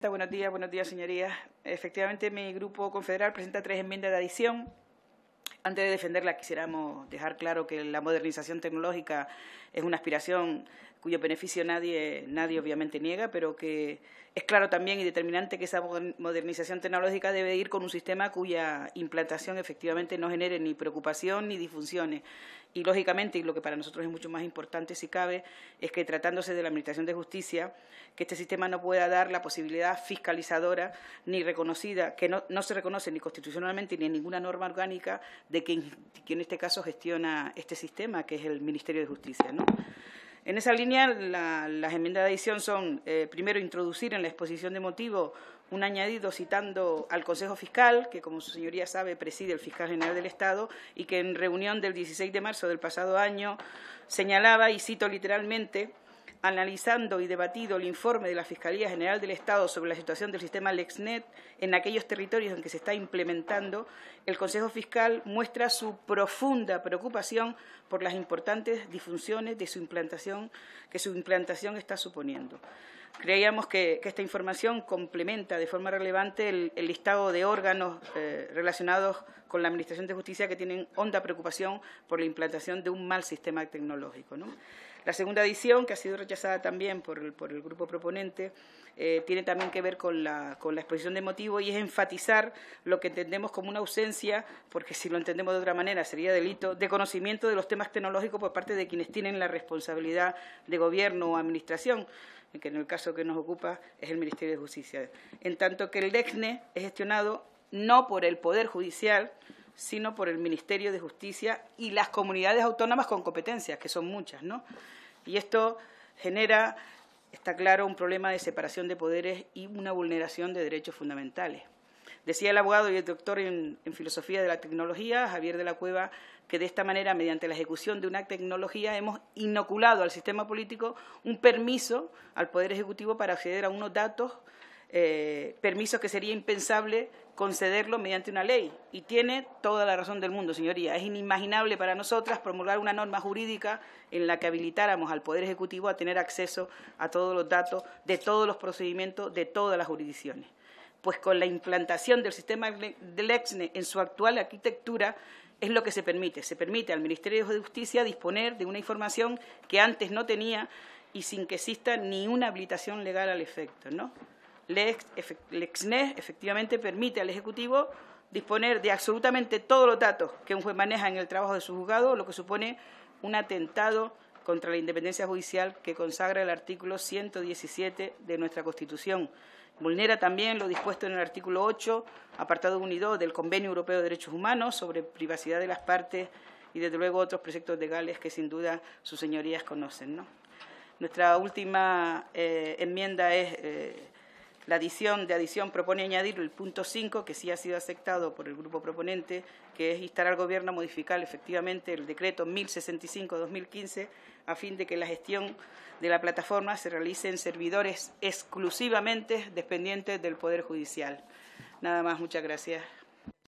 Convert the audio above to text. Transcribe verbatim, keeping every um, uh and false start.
Presidenta, buenos días, buenos días, señorías. Efectivamente, mi grupo confederal presenta tres enmiendas de adición. Antes de defenderla, quisiéramos dejar claro que la modernización tecnológica es una aspiración cuyo beneficio nadie, nadie obviamente niega, pero que es claro también y determinante que esa modernización tecnológica debe ir con un sistema cuya implantación efectivamente no genere ni preocupación ni disfunciones. Y, lógicamente, y lo que para nosotros es mucho más importante, si cabe, es que, tratándose de la Administración de Justicia, que este sistema no pueda dar la posibilidad fiscalizadora ni reconocida, que no, no se reconoce ni constitucionalmente ni en ninguna norma orgánica de quien, quien en este caso gestiona este sistema, que es el Ministerio de Justicia, ¿no? En esa línea, la, las enmiendas de adición son, eh, primero, introducir en la exposición de motivos un añadido citando al Consejo Fiscal, que, como su señoría sabe, preside el Fiscal General del Estado, y que en reunión del dieciséis de marzo del pasado año señalaba, y cito literalmente, analizando y debatido el informe de la Fiscalía General del Estado sobre la situación del sistema LexNet en aquellos territorios en que se está implementando, el Consejo Fiscal muestra su profunda preocupación por las importantes disfunciones de su implantación que su implantación está suponiendo. Creíamos que, que esta información complementa de forma relevante el, el listado de órganos eh, relacionados con la Administración de Justicia que tienen honda preocupación por la implantación de un mal sistema tecnológico, ¿no? La segunda adición, que ha sido rechazada también por el, por el grupo proponente, eh, tiene también que ver con la, con la exposición de motivos y es enfatizar lo que entendemos como una ausencia, porque si lo entendemos de otra manera sería delito, de conocimiento de los temas tecnológicos por parte de quienes tienen la responsabilidad de gobierno o administración, que en el caso que nos ocupa es el Ministerio de Justicia. En tanto que el LexNet es gestionado no por el Poder Judicial, sino por el Ministerio de Justicia y las comunidades autónomas con competencias, que son muchas, ¿no? Y esto genera, está claro, un problema de separación de poderes y una vulneración de derechos fundamentales. Decía el abogado y el doctor en, en Filosofía de la Tecnología, Javier de la Cueva, que de esta manera, mediante la ejecución de una tecnología, hemos inoculado al sistema político un permiso al Poder Ejecutivo para acceder a unos datos, eh, permisos que sería impensable concederlo mediante una ley. Y tiene toda la razón del mundo, señoría. Es inimaginable para nosotras promulgar una norma jurídica en la que habilitáramos al Poder Ejecutivo a tener acceso a todos los datos de todos los procedimientos de todas las jurisdicciones. Pues con la implantación del sistema de LexNet en su actual arquitectura es lo que se permite. Se permite al Ministerio de Justicia disponer de una información que antes no tenía y sin que exista ni una habilitación legal al efecto, ¿no? LexNet efectivamente permite al Ejecutivo disponer de absolutamente todos los datos que un juez maneja en el trabajo de su juzgado, lo que supone un atentado contra la independencia judicial que consagra el artículo ciento diecisiete de nuestra Constitución. Vulnera también lo dispuesto en el artículo ocho, apartado uno y dos del Convenio Europeo de Derechos Humanos sobre privacidad de las partes y, desde luego, otros preceptos legales que, sin duda, sus señorías conocen, ¿no? Nuestra última eh, enmienda es eh, la adición de adición propone añadir el punto cinco, que sí ha sido aceptado por el grupo proponente, que es instar al Gobierno a modificar efectivamente el decreto mil sesenta y cinco barra dos mil quince a fin de que la gestión de la plataforma se realice en servidores exclusivamente dependientes del Poder Judicial. Nada más, muchas gracias.